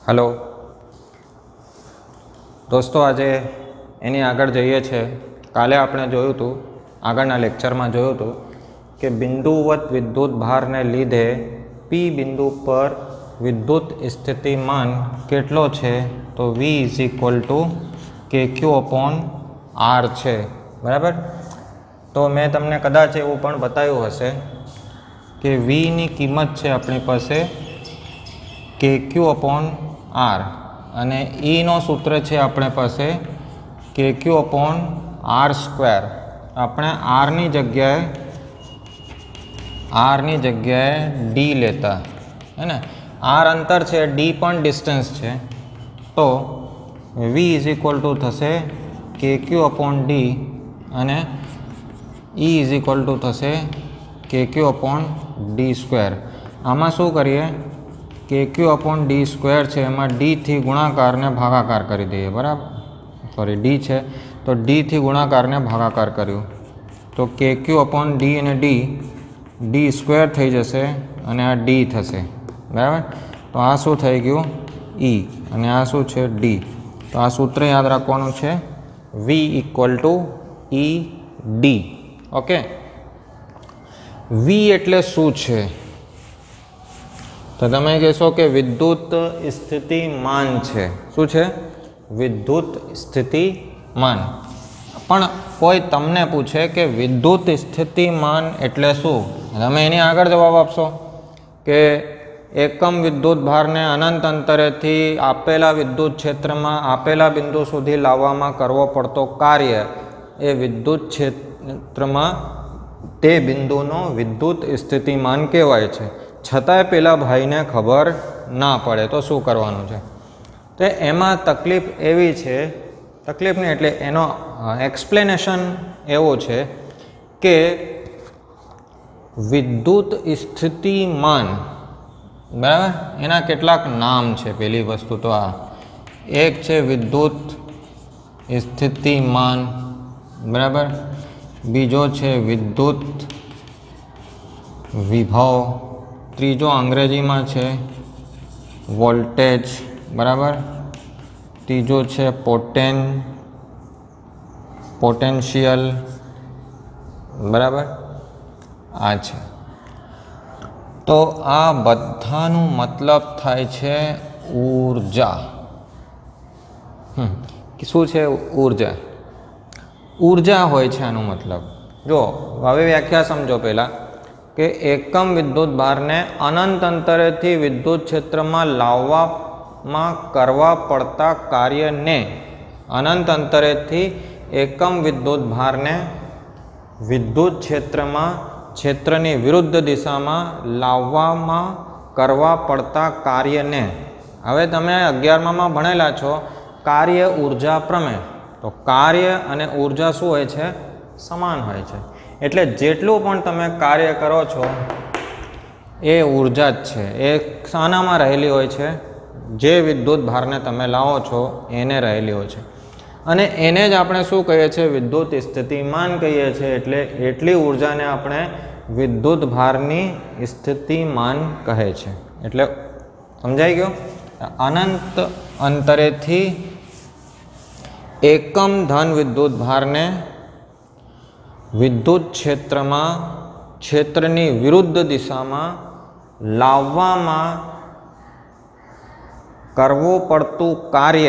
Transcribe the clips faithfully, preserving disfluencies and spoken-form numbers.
Hello दोस्तों, आज any आगळ जईए छे। काले आपणे जोयुं हतुं, आगळना लेक्चरमां जोयुं हतुं के बिंदुवत विद्युत भारने लीधे पी बिंदु पर विद्युत स्थितिमान केटलो छे तो V is equal to K Q upon R छे। बराबर। तो मैं तमने कदाच एवुं पण बताव्युं हशे कि वी नी किंमत छे आपणी पासे के क्यू अपॉन आर अने ई नो सूत्र है अपने पास K Q upon R square. अपने आर नी जग्याए आर नी जग्याए डी लेता है ना। आर अंतर है, डी पण डिस्टन्स है, तो वी इज इक्वल टू थशे के क्यू अपॉन डी अने ई इज इक्वल टू थशे के क्यू अपॉन डी स्क्वेर। आमां शुं करीए के क्यू अपॉन डी स्क्वेर है, एमां डी थी गुणाकार ने भागाकार करी दीए। बराबर। सॉरी डी है तो डी थी गुणाकार ने भागाकार कर्यो तो के क्यू अपॉन डी अने डी डी स्क्वेर थई जशे अने आ डी थशे। बराबर। तो आ शुं थई गयुं ई अने आ शुं छे डी। तो आ सूत्र याद राखवानुं छे V equal to E D. Okay. V एटले शुं छे तो तमे कहो कि विद्युत स्थितिमान है। शू है? विद्युत स्थितिमान। पण कोई तमने पूछे कि विद्युत स्थितिमान एटले शू, तमे एनी आगळ जवाब आपशो कि एकम विद्युत भार ने अनंत अंतरे थी आपेला विद्युत क्षेत्र में आपेला बिंदु सुधी लाववामां करवो पड़तो कार्य ए विद्युत क्षेत्र में ते बिंदुनो विद्युत स्थितिमान कहेवाय छे। छतांय पेला भाई ने खबर ना पड़े तो शू करवानुं छे। तो एमां तकलीफ एवी छे, तकलीफ नहीं एटले एनो एक्सप्लेनेशन एवो छे कि विद्युत स्थितिमान, बराबर, एना केटलाक नाम छे। पहली वस्तु तो आ एक छे विद्युत स्थितिमान, बराबर। बीजो छे विद्युत विभव, तीजो अंग्रेजी में है वोल्टेज, बराबर। तीजो है पोटेन पोटेंशियल, बराबर। आ छे तो आ बधानु मतलब थाय छे ऊर्जा। हम्म शू है ऊर्जा? ऊर्जा होय छे आनु मतलब। जो हवे व्याख्या समझो पहला कि एकम विद्युत भार ने अनंत अंतरे थी विद्युत क्षेत्र में लाववा में करवा पड़ता कार्य ने अनंत अंतरे थी एकम विद्युत भार ने विद्युत क्षेत्र में क्षेत्र की विरुद्ध दिशा में लाववा में करवा पड़ता कार्य ने। हवे तमे अगियारमा में भणेला छो कार्य ऊर्जा प्रमेय। तो कार्य अने ऊर्जा शुं होय छे? समान होय छे। एटले जेटलुं पण तमे कार्य करो छो ए ऊर्जा ज छे। ए शानामां रहेली होय छे? जे विद्युत भारने तमे लावो छो एने रहेली होय छे अने एने ज आपणे शुं कहीए छे? विद्युत स्थितिमान कहीए छे। एटले एटली ऊर्जाने आपणे विद्युत भारनी स्थितिमान कहे छे। एटले समजाई गयो? अनंत अंतरेथी एकम धन विद्युत भारने विद्युत क्षेत्र में क्षेत्र की विरुद्ध दिशा में लाववा में करवो पड़तु कार्य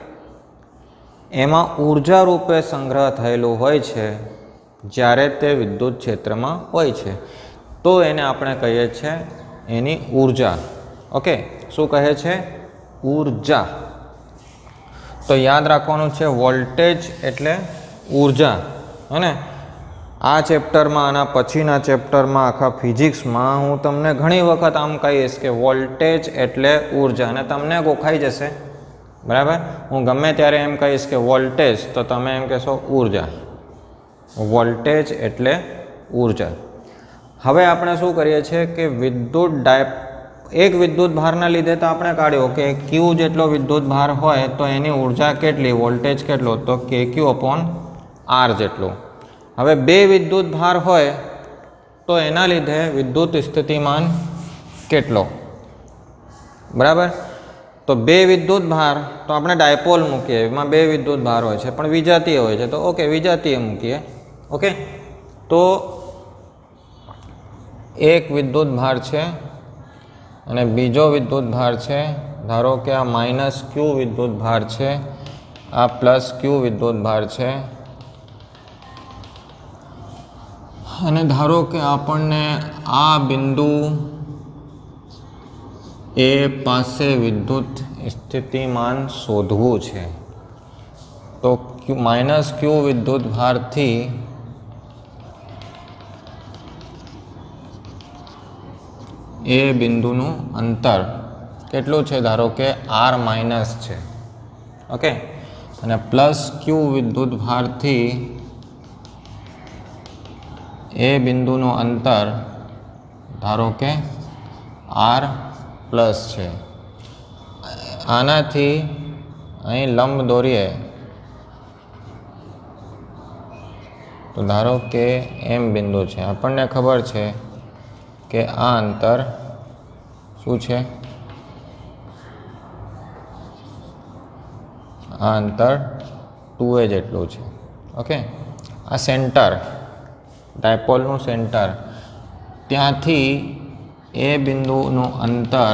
एमां ऊर्जा रूपे संग्रह थयेलुं होय छे ज्यारे ते विद्युत क्षेत्र में होय छे तो एने आपणे कहीए छे एनी ऊर्जा। ओके। शुं कहे छे? ऊर्जा। तो याद राखवानुं छे वोल्टेज एटले ऊर्जा, है ने। आ चेप्टर में आना पछीना चेप्टर में आखा फिजिक्स में हूँ तमने घणी वखत आम कहीश कि वोल्टेज एटले ऊर्जा ने तमने गोखाई जशे। बराबर। हूँ गमे त्यारे एम कहीश कि वोल्टेज तो तमे एम कहेशो ऊर्जा। वोल्टेज एटले ऊर्जा। हवे आपणे शुं करीए छे कि विद्युत डाय एक विद्युत भारना लीधे तो आपणे काढ्यो कि क्यू जेटलो विद्युत भार होय तो एनी ऊर्जा केटली, वोल्टेज केटलो, तो के क्यू अपॉन आर जेटलो। हवे बे विद्युत भार होय तो एना लीधे विद्युत स्थितिमान केटलो? बराबर। तो बे विद्युत भार तो આપણે ડાયપોલ મૂકીએ, એમાં બે વિદ્યુત ભાર હોય છે પણ વિજાતીય હોય છે, તો ઓકે વિજાતીય મૂકીએ. ઓકે, તો એક વિદ્યુત ભાર છે અને બીજો વિદ્યુત ભાર છે. ધારો કે આ માઇનસ ક્યુ વિદ્યુત ભાર છે, આ પ્લસ ક્યુ વિદ્યુત ભાર છે, અને ધારો કે આપણને આ બિંદુ એ પાસે વિદ્યુત સ્થિતિમાન શોધવું છે. તો ક્યુ માઇનસ ક્યુ વિદ્યુત ભારથી એ બિંદુનું અંતર કેટલું છે? ધારો કે આર માઇનસ છે. ઓકે, અને પ્લસ ક્યુ વિદ્યુત ભારથી એ બિંદુનું અંતર ધારો કે આર પ્લસ છે. આનાથી અહીં લંબ દોરીએ તો ધારો કે એમ બિંદુ છે, આપણને ખબર છે કે આ અંતર શું છે? આ અંતર ટુ એ જેટલું છે. ઓકે, આ સેન્ટર ડાયપોલનું સેન્ટર, ત્યાંથી એ બિંદુનું અંતર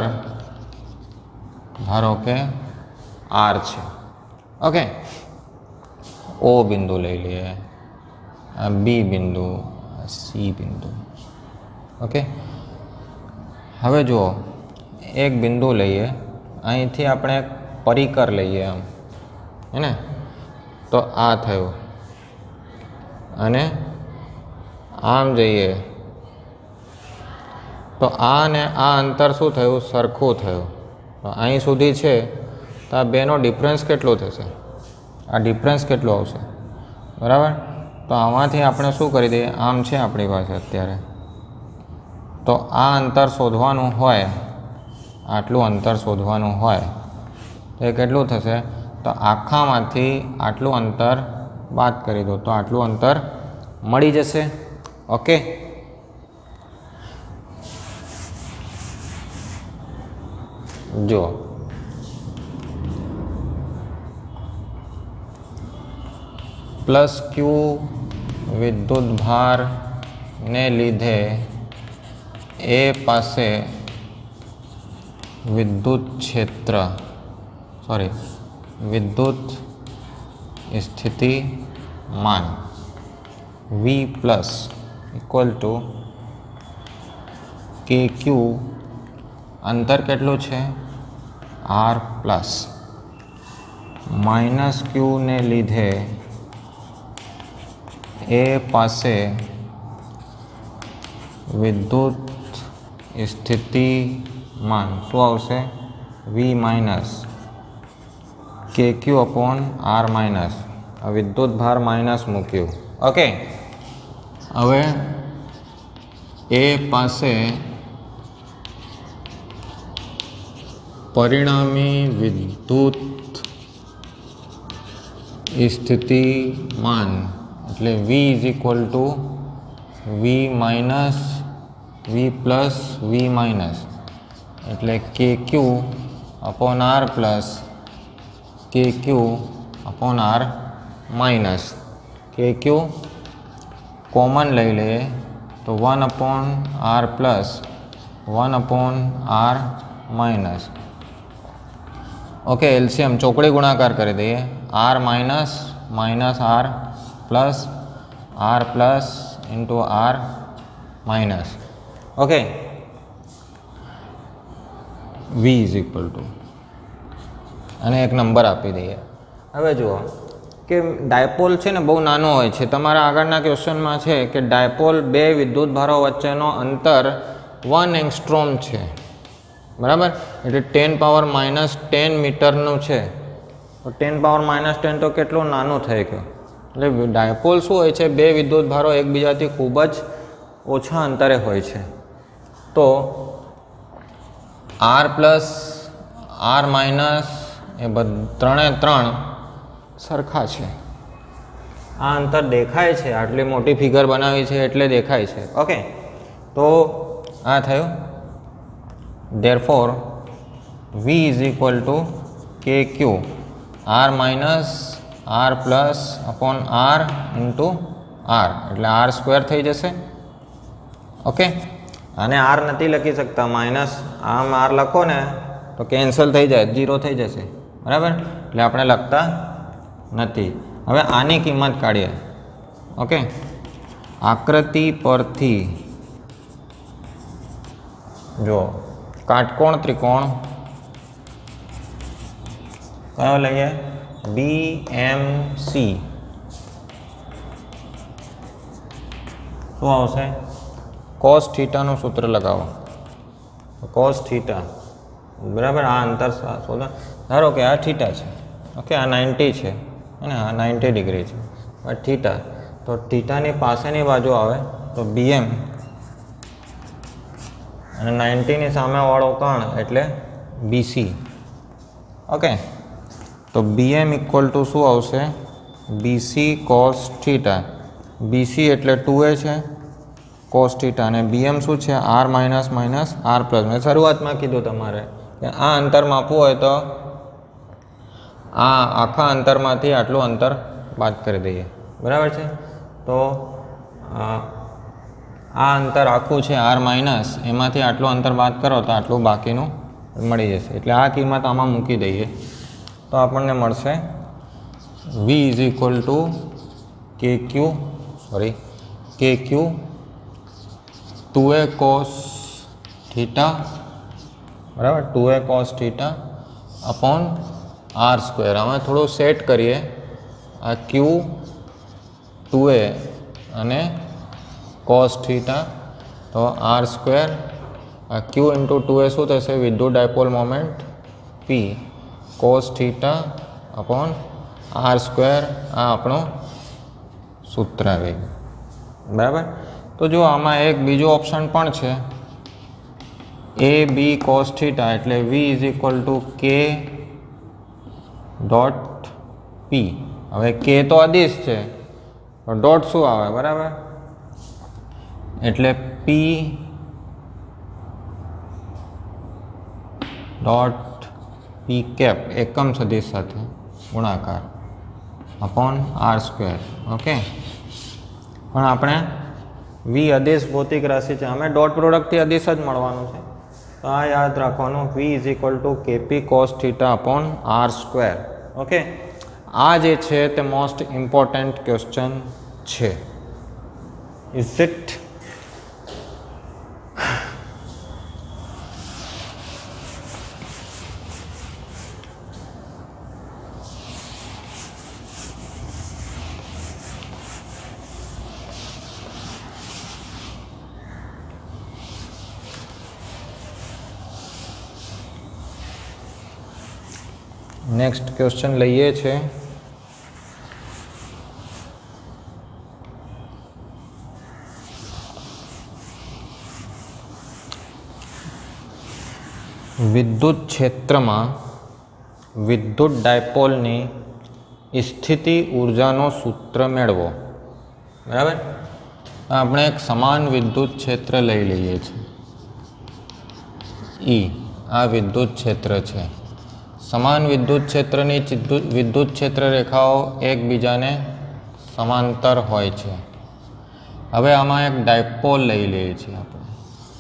ધારો કે આર છે. ઓકે, ઓ બિંદુ લઈ લઈએ, આ બી બિંદુ, આ સી બિંદુ. ઓકે, હવે જુઓ એક બિંદુ લઈએ, અહીંથી આપણે પરિકર લઈએ આમ, હે ને? તો આ થયું, અને આમ જઈએ તો આ ને આ અંતર શું થયું? સરખું થયું. તો અહીં સુધી છે તો આ બેનો ડિફરન્સ કેટલો થશે? આ ડિફરન્સ કેટલો આવશે? બરાબર. તો આમાંથી આપણે શું કરી દઈએ? આમ છે આપણી પાસે અત્યારે, તો આ અંતર શોધવાનું હોય, આટલું અંતર શોધવાનું હોય તો એ કેટલું થશે? તો આખામાંથી આટલું અંતર બાદ કરી દો તો આટલું અંતર મળી જશે. ઓકે, જો પ્લસ ક્યુ વિદ્યુત ભારને લીધે એ પાસે વિદ્યુત ક્ષેત્ર સોરી વિદ્યુત સ્થિતિમાન વી પ્લસ ઇક્વલ ટુ કે ક્યુ, અંતર કેટલું છે? આર પ્લસ માઇનસ ક્યુને લીધે એ પાસે વિદ્યુત સ્થિતિમાન શું આવશે? વી માઇનસ કે ક્યુ અપોન આર માઇનસ. વિદ્યુત ભાર માઇનસ મૂક્યું. ઓકે, હવે એ પાસે પરિણામી વિદ્યુત સ્થિતિમાન એટલે V is equal to V minus V plus V minus એટલે કે ક્યુ અપોન આર પ્લસ કે ક્યુ અપોન આર માઇનસ. કે ક્યુ કોમન લઈ લઈએ તો one upon R plus one upon R minus. Okay, LCM ચોકડી ગુણાકાર કરી દઈએ. R minus minus R plus R plus into R minus. Okay, V is equal to અને એક નંબર આપી દઈએ. હવે જુઓ કે ડાયપોલ છે ને બહુ નાનો હોય છે. તમારા આગળના ક્વેશ્ચનમાં છે કે ડાયપોલ બે વિદ્યુત ભારો વચ્ચેનો અંતર વન એંગસ્ટ્રોમ છે. બરાબર, એટલે ટેન પાવર માઇનસ ટેન મીટરનું છે. તો ટેન પાવર માઇનસ ટેન તો કેટલું નાનું થઈ ગયું. એટલે ડાયપોલ શું હોય છે? બે વિદ્યુત ભારો એકબીજાથી ખૂબ જ ઓછા અંતરે હોય છે. તો આર પ્લસ આર માઇનસ એ બધ ત્રણે ત્રણ સરખા છે. આ અંતર દેખાય છે, આટલી મોટી ફિગર બનાવી છે એટલે દેખાય છે. ઓકે, તો આ થયું. Therefore V is equal to K Q R minus R plus upon R into R એટલે આર સ્ક્વેર થઈ જશે. ઓકે, આને આર નથી લખી શકતા, માઇનસ આમ આર લખો ને તો કેન્સલ થઈ જાય, ઝીરો થઈ જશે. બરાબર, એટલે આપણે લખતા નથી. હવે આની કિંમત કાઢીએ. ઓકે, આકૃતિ પરથી જો કાટકોણ ત્રિકોણ કયો લઈએ? B M C. શું આવશે? કોસ થીટાનું સૂત્ર લગાવો. કોસ થીટા બરાબર, આ અંતર શોધો. ધારો કે આ થીટા છે. ઓકે, આ નાઇન્ટી છે અને આ નાઇન્ટી ડિગ્રી છે. આ થીટા, તો થીટાની પાસેની બાજુ આવે તો બીએમ અને નાઇન્ટીની સામેવાળો કોણ એટલે બીસી. ઓકે, તો બીએમ ઇક્વલ ટુ શું આવશે? BC cos theta. બીસી એટલે ટુ એ છે કોસ થીટા અને બીએમ શું છે? R minus minus R plus. મેં શરૂઆતમાં કીધું તમારે કે આ અંતર માપવું હોય તો આ આખા અંતરમાંથી આટલું અંતર બાદ કરી દઈએ. બરાબર છે, તો આ અંતર આખું છે આર માઇનસ, એમાંથી આટલું અંતર બાદ કરો તો આટલું બાકીનું મળી જશે. એટલે આ કિંમત આમાં મૂકી દઈએ તો આપણને મળશે વી is equal to K Q sorry K Q two A cos theta. બરાબર, two A cos theta upon R square. અમે થોડું સેટ કરીએ. આ ક્યુ ટુ એ અને કોસ થીટા, તો આર સ્ક્વેર. આ ક્યુ ઇન્ટુ ટુ એ શું થશે? વિદ્યુત dipole moment P cos theta upon R square. આ આપણું સૂત્ર આવી ગયું. બરાબર, તો જો આમાં એક બીજો ઓપ્શન પણ છે, એ બી કોસ થીટા એટલે V is equal to K dot P. હવે કે તો અદિશ છે તો ડોટ શું આવે? બરાબર, એટલે પી ડોટ પી કેપ એકમ સદિશ સાથે ગુણાકાર અપોન આર સ્ક્વેર. ઓકે, પણ આપણે વી અદિશ ભૌતિક રાશિ છે, અમે ડોટ પ્રોડક્ટથી અદિશ જ મળવાનું છે. તો આ યાદ રાખવાનું, V is equal to K P cos theta upon R square. Okay, આ જે છે તે મોસ્ટ ઇમ્પોર્ટન્ટ ક્વેશ્ચન છે. Is it? નેક્સ્ટ ક્વેશ્ચન લઈએ છે વિદ્યુત ક્ષેત્રમાં વિદ્યુત ડાયપોલની સ્થિતિ ઉર્જાનો સૂત્ર મેળવો. બરાબર, આપણે એક સમાન વિદ્યુત ક્ષેત્ર લઈ લઈએ છીએ. ઈ આ વિદ્યુત ક્ષેત્ર છે. સમાન વિદ્યુત ક્ષેત્રની વિદ્યુત ક્ષેત્ર રેખાઓ એકબીજાને સમાંતર હોય છે. હવે આમાં એક ડાયપોલ લઈ લઈએ છીએ આપણે.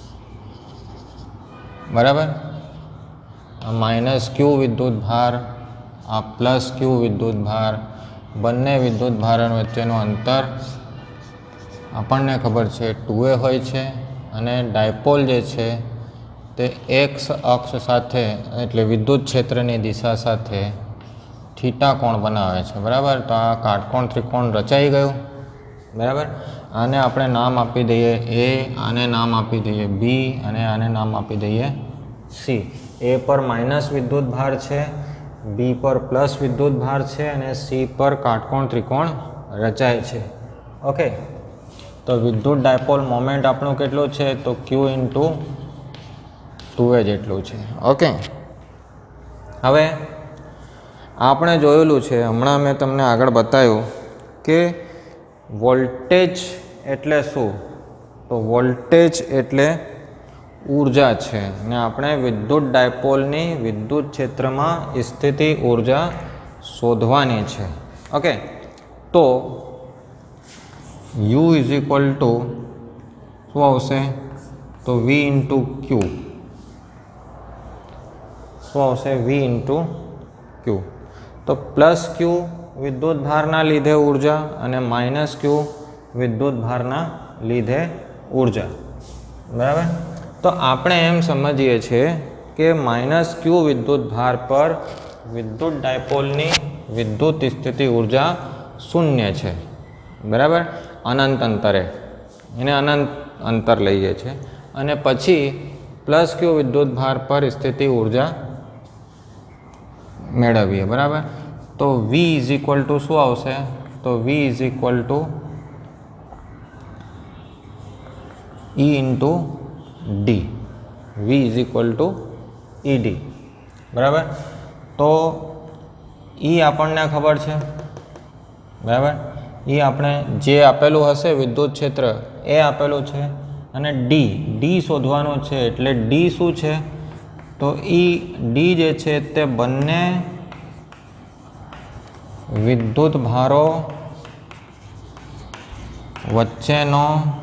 બરાબર, આ માઇનસ ક્યુ વિદ્યુત ભાર, આ પ્લસ ક્યુ વિદ્યુત ભાર, બંને વિદ્યુત ભાર વચ્ચેનું અંતર આપણને ખબર છે ટુ એ હોય છે. અને ડાયપોલ જે છે તે એક્સ અક્ષ સાથે એટલે વિદ્યુત ક્ષેત્રની દિશા સાથે થીટા કોણ બનાવે છે. બરાબર, તો આ કાટકોણ ત્રિકોણ રચાઈ ગયું. બરાબર, આને આપણે નામ આપી દઈએ એ, આને નામ આપી દઈએ બી અને આને નામ આપી દઈએ સી. એ પર માઇનસ વિદ્યુત ભાર છે, બી પર પ્લસ વિદ્યુત ભાર છે અને સી પર કાટકોણ ત્રિકોણ રચાય છે. ઓકે, તો વિદ્યુત ડાયપોલ મોમેન્ટ આપણું કેટલું છે? તો ક્યુ ઇન્ટુ ટુ એ જેટલું છે. ઓકે, હવે આપણે જોયેલું છે, હમણાં મેં તમને આગળ બતાવ્યું કે વોલ્ટેજ એટલે શું? તો વોલ્ટેજ એટલે ऊर्जा है ने आपणे विद्युत डायपोलनी विद्युत क्षेत्र में स्थिति ऊर्जा शोधवानी है। ओके, तो U इज इक्वल टू शू आवशे तो V इंटू क्यू शू आवशे V इंटू क्यू। तो प्लस क्यू विद्युत भारना लीधे ऊर्जा और माइनस क्यू विद्युत भारना लीधे ऊर्जा। बराबर, तो आपणे एम समझीए छे कि माइनस क्यू विद्युत भार पर विद्युत डायपोलनी विद्युत स्थिति ऊर्जा शून्य है। बराबर, अनंत अंतरे एने अनंत अंतर लईए छे अने पछी प्लस क्यू विद्युत भार पर स्थिति ऊर्जा मेळवीए। बराबर, तो V इज इक्वल टू शू आवशे तो V is equal to E into D. V is equal to E D. बराबर, तो ई आपने खबर है। बराबर, ई आपने जे आपेलू हशे विद्युत क्षेत्र ए आपेलू है अने डी डी शोधवानो छे एटले डी शू है तो ई डी जे छे ते बंने विद्युत भारो वच्चेनो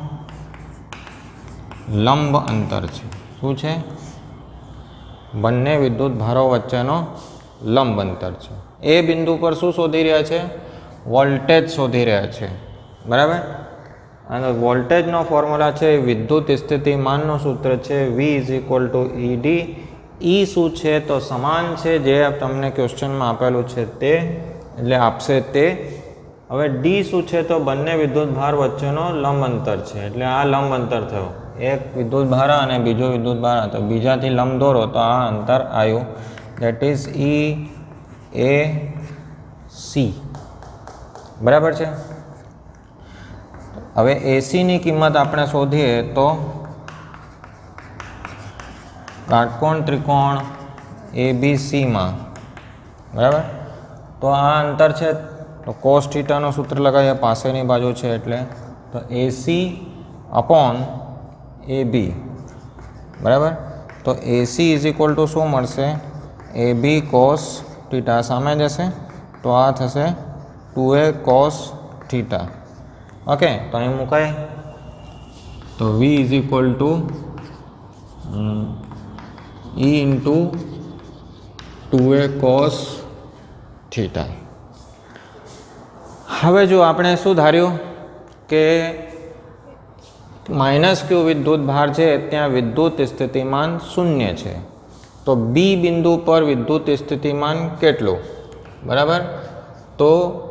लंब अंतर है। शू है? बंने विद्युत भारो वच्चेनो लंब अंतर है। ए बिंदु पर शू शोधी रह्या छे? वोल्टेज शोधी रह्या छे। बराबर, अने वोल्टेजनो फॉर्म्युला है विद्युत स्थितिमाननो सूत्र है V is equal to E D. E शू है तो समान है जे तमने क्वेश्चन में आपेलू है ते एटले आपसे ते। हवे डी शू है तो बंने विद्युत भार वच्चेनो लंब अंतर है एटले आ लंब अंतर थयो। एक विद्युत भार और बीजो विद्युत भार तो बीजाथी लंब दौरो तो आ अंतर आयु देट इज ई ए सी। बराबर है। हवे एसी नी किंमत आपणे शोधीए तो काटकोण त्रिकोण ए बी सी में। बराबर, तो आ अंतर है तो कोस थीटानो सूत्र लगाए पासेनी बाजू है एटले तो A C upon A B. बराबर, तो A C is equal to शू मळशे ए बी कोस थीटा सामे जशे तो आ थशे two A cos theta. Okay, तो अहीं मुकाय तो V is equal to E into two A cos theta. हवे जो आपणे शू धार्यु के माइनस क्यू विद्युत भार है त्या विद्युत स्थितिमान शून्य है तो बी बिंदु पर विद्युत स्थितिमान केटलू। बराबर, तो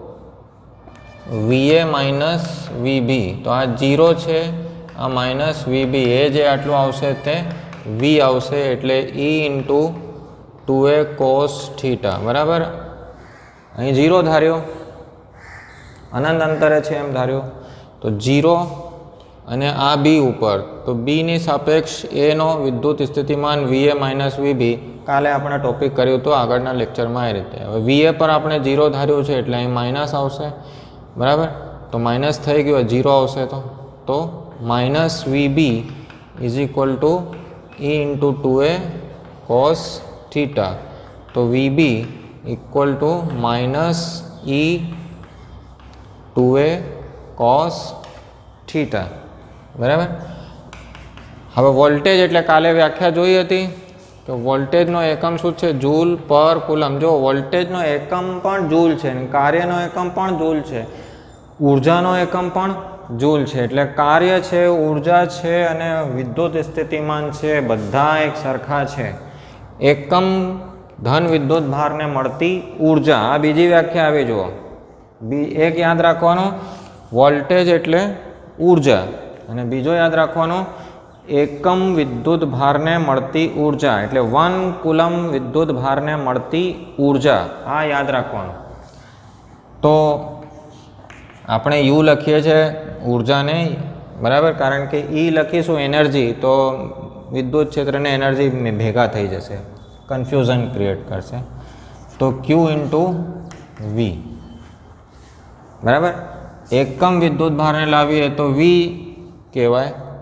V A minus V B तो आ जीरो है आ माइनस वी बी ए जे आटलू आवशे ते वी आवशे एटले E into two A cos theta. बराबर, अहीं जीरो धार्यो अनंत अंतरे छे एम धार्यो तो जीरो अने आ बी ऊपर तो बी नी सापेक्ष ए नो विद्युत स्थितिमान V A minus V B काले आपणे टॉपिक कर्युं तो आगळना लेक्चर में आ रीते। हवे वी ए पर आपणे जीरो धार्यो छे एटले अहीं माइनस आवशे। बराबर, तो माइनस थई गयो जीरो आवशे तो तो minus V B is equal to E into two A cos theta. तो V B equal to minus E two A cos theta. बराबर, हवे वोल्टेज एटले काले व्याख्या जोई हती तो वोल्टेजनो एकम शुं छे जूल पर कूलम। जो वोल्टेजनो एकम पण जूल छे अने कार्यनो एकम पण जूल छे, ऊर्जानो एकम पण जूल छे एटले कार्य छे, ऊर्जा छे अने विद्युत स्थितिमान छे बधा एक सरखा छे। एकम धन विद्युत भार ने मळती ऊर्जा आ बीजी व्याख्या आवी जुओ। बी एक याद राखवानो वोल्टेज एटले ऊर्जा अने बीजो याद राखवानो एकम विद्युत भार ने मळती ऊर्जा एटले वन कूलम विद्युत भार ने मळती ऊर्जा आ याद राखवानुं। तो आपणे यू लखीए छे ऊर्जा ने। बराबर, कारण के ई लखीशुं एनर्जी तो विद्युत क्षेत्र ने एनर्जी में भेगा थई जशे, कन्फ्यूजन क्रिएट करशे। तो क्यू इंटू वी। बराबर, एकम विद्युत भार ने लावीए तो वी कहेवाय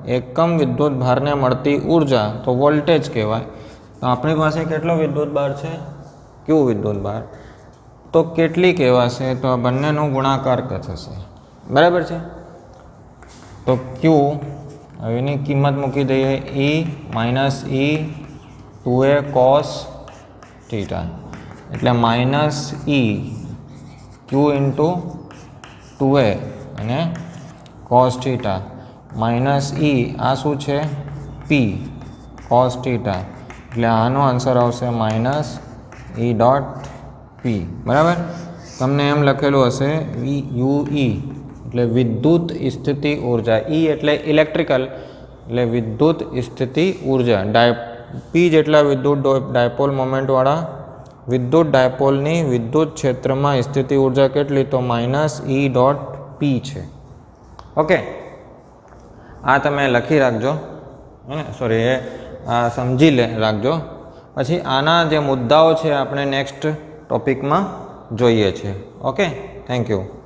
એકમ વિદ્યુત ભારને મળતી ઉર્જા તો વોલ્ટેજ કહેવાય. તો આપણી પાસે કેટલો વિદ્યુત ભાર છે? ક્યુ વિદ્યુત ભાર. તો કેટલી કહેવાશે? તો આ બંનેનો ગુણાકાર થશે. બરાબર છે. તો ક્યુ એની કિંમત મૂકી દઈએ E minus E two A cos theta એટલે minus E Q into two A અને કોસ થીટા માઇનસ ઈ આ શું છે? પી કોસ થીટા એટલે આનો આન્સર આવશે માઇનસ ઈ ડોટ પી. બરાબર. તમને એમ લખેલું હશે વી યુ ઈ એટલે વિદ્યુત સ્થિતિ ઉર્જા. ઈ એટલે ઇલેક્ટ્રિકલ એટલે વિદ્યુત સ્થિતિ ઉર્જા. ડાય પી જેટલા વિદ્યુત ડાયપોલ મોમેન્ટવાળા વિદ્યુત ડાયપોલની વિદ્યુત ક્ષેત્રમાં સ્થિતિ ઉર્જા કેટલી? તો માઇનસ ઈ ડોટ પી છે. ઓકે, આ તમે લખી રાખજો હે સોરી એ આ સમજી લે રાખજો. પછી આના જે મુદ્દાઓ છે આપણે નેક્સ્ટ ટોપિકમાં જોઈએ છીએ. Okay, thank you.